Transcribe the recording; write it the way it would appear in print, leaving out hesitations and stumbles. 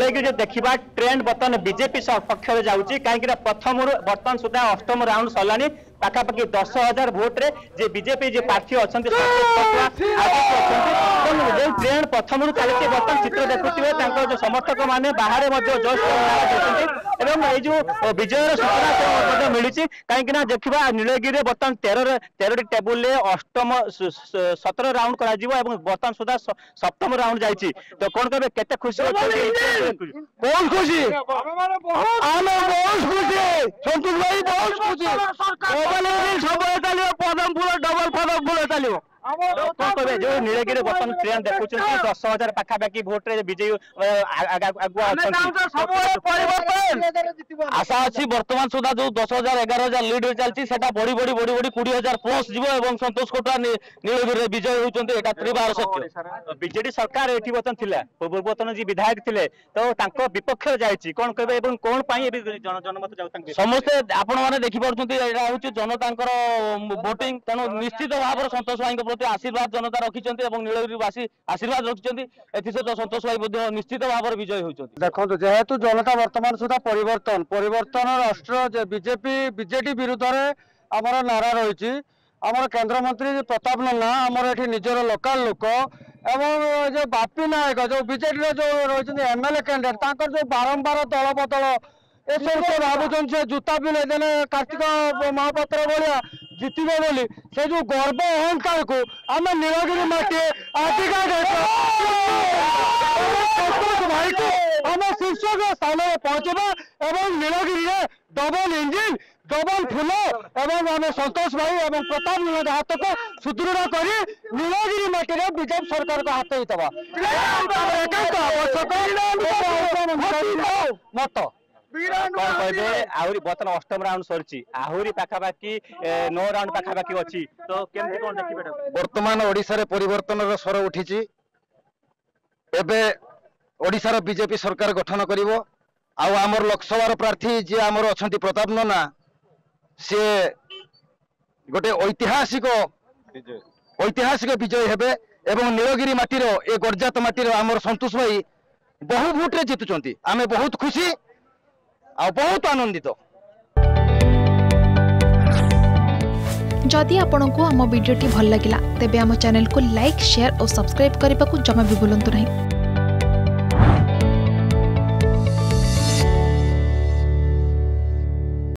नीलगिरी देखा ट्रेंड बर्तमान बीजेपी पक्ष जाऊँगी कहीं प्रथम बर्तमान सुधा अष्टम राउंड सरलानी पाखापाखि 10,000 भोट्रे जे बीजेपी जे प्रार्थी अच्छा जो ट्रेंड प्रथम चलती बर्तमान चित्र देखुए जो समर्थक मैंने बाहर जो विजयर सूचना मिली कहीं देखा नीलगिरी बर्तमान 13 टेबुल अष्टम 17 राउंड कर बर्तमान सुधा सप्तम राउंड जाइए तो कौन कहे केते खुशी बहुत खुशी संतोष भाई बहुत खुशी पदमपुर डबल पदमपुर चलो कौन कहे जो नीलगिरी बर्तमान ट्रेन देखुं 10,000 पाखापाखि भोट्रे विजयी आशा अच्छी बर्तमान सुधा जो 10,000 11,000 लीड चलती बढ़ी बढ़ी बढ़ी बढ़ी 20,000 प्लस जीव और संतोष कोटा नीलगिरी विजय होती त्रिवार सत्य बीजेडी सरकार ये बर्तमान पूर्वतन जी विधायक थे तो विपक्ष जाइए कौन कहे कौन जनमत जाऊ समस्ते आपण मैंने देखिपुं जनता भोटिंग तेणु निश्चित भाव में संतोष भाई प्रति आशीर्वाद जनता रखिंट नीलगिरीवासी आशीर्वाद रखिंट एसत संतोष भाई निश्चित भाव में विजय होती देखो जेहेतु जनता वर्तमान सुधा परिवर्तन राष्ट्र बीजेपी बीजेडी विरुद्ध आमर नारा रही आमर केन्द्रमंत्री प्रताप नन्ना आमर ये निजर लोकाल लोक एवं जो बापी नायक जो बीजेडी जो रही एमएलए कैंडिडेट जो बारंबार दल बदल ए सब भावुन से जूता भी लेदेने कार्तिक महापात्र भाया जितबे बोली से जो गर्व अहंकार को आम नीलगिरी माटी आजिका भाई को आम शीर्ष स्थान में पहुंचवा एवं नीलगिरी डबल इंजिन डबल फूल एवं आम संतोष भाई एवं प्रताप नंद हाथ को सुदृढ़ कर नीलगिरी माटी में बीजेपी सरकार को हाथ देवा मत कौन कहे आहरी बर्तमान अष्टम राउंड सरी आहरी पाखापाखि 9 राउंड पाखापाखि अच्छी तो केमती कौन देखिए वर्तमान ओडिशा रे परिवर्तन स्वर उठी ओडिशार बीजेपी सरकार गठन करिवो आमर लोकसभा प्रार्थी जी आमर अच्छा प्रताप नन्ना सी गोटे ऐतिहासिक विजय हेबे एवं नीलगिरी माटीर ए गरजात माटीर आमर संतोष भाई बहु भोट्रे जितुंट आमे बहुत खुशी आ बहुत आनंदित। जदि आपंक आम भिडी भल लगा तेब आम चैनल को लाइक शेयर और सब्सक्राइब करने को जमा भी भूलु नहीं।